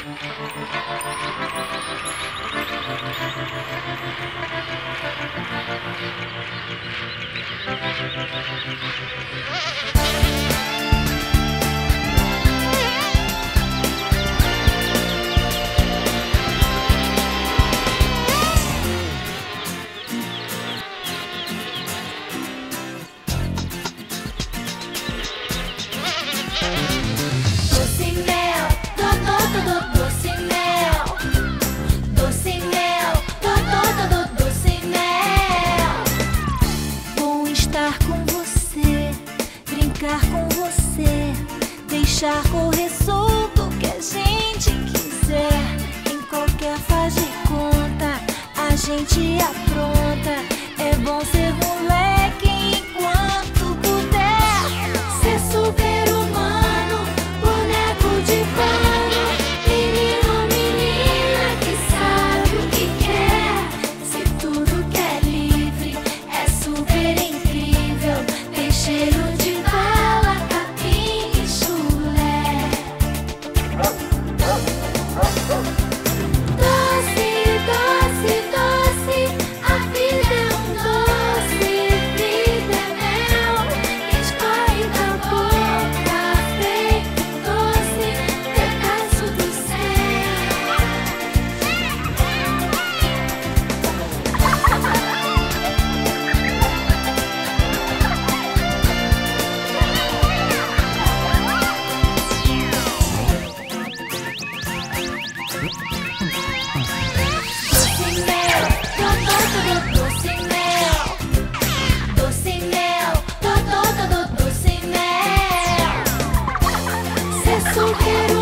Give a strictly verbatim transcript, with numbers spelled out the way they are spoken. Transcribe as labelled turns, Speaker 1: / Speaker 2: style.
Speaker 1: Com você, deixar correr solto o que a gente quiser. Em qualquer faz de conta, a gente apronta. É bom ser moleque enquanto puder. Ser super-humano, boneco de pano, menino ou menina que sabe o que quer. Se tudo que é livre é super incrível, tem cheiro de
Speaker 2: Super